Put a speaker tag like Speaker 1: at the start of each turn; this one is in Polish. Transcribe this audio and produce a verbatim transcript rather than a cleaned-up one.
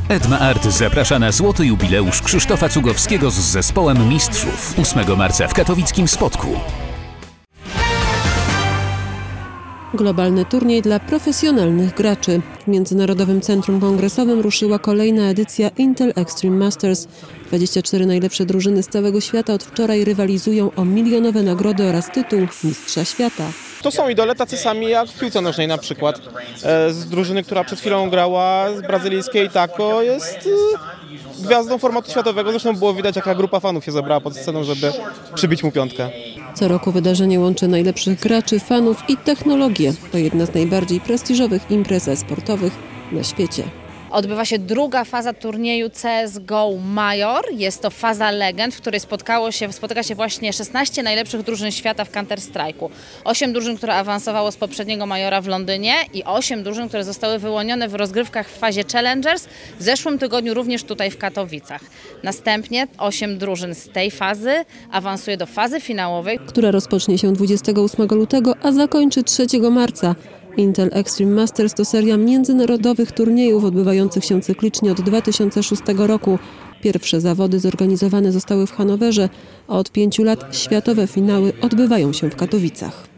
Speaker 1: Edma Art zaprasza na złoty jubileusz Krzysztofa Cugowskiego z zespołem mistrzów ósmego marca w katowickim Spodku.
Speaker 2: Globalny turniej dla profesjonalnych graczy. W Międzynarodowym Centrum Kongresowym ruszyła kolejna edycja Intel Extreme Masters. dwadzieścia cztery najlepsze drużyny z całego świata od wczoraj rywalizują o milionowe nagrody oraz tytuł Mistrza Świata.
Speaker 3: To są idole tacy sami jak w piłce nożnej na przykład. Z drużyny, która przed chwilą grała, z brazylijskiej Taco, jest gwiazdą formatu światowego. Zresztą było widać, jaka grupa fanów się zebrała pod sceną, żeby przybić mu piątkę.
Speaker 2: Co roku wydarzenie łączy najlepszych graczy, fanów i technologię. To jedna z najbardziej prestiżowych imprez e-sportowych na świecie.
Speaker 4: Odbywa się druga faza turnieju C S G O Major. Jest to faza legend, w której spotkało się, spotyka się właśnie szesnaście najlepszych drużyn świata w Counter-Strike'u. osiem drużyn, które awansowało z poprzedniego Majora w Londynie i osiem drużyn, które zostały wyłonione w rozgrywkach w fazie Challengers. W zeszłym tygodniu również tutaj w Katowicach. Następnie osiem drużyn z tej fazy awansuje do fazy finałowej,
Speaker 2: która rozpocznie się dwudziestego ósmego lutego, a zakończy trzeciego marca. Intel Extreme Masters to seria międzynarodowych turniejów odbywających się cyklicznie od dwa tysiące szóstego roku. Pierwsze zawody zorganizowane zostały w Hanowerze, a od pięciu lat światowe finały odbywają się w Katowicach.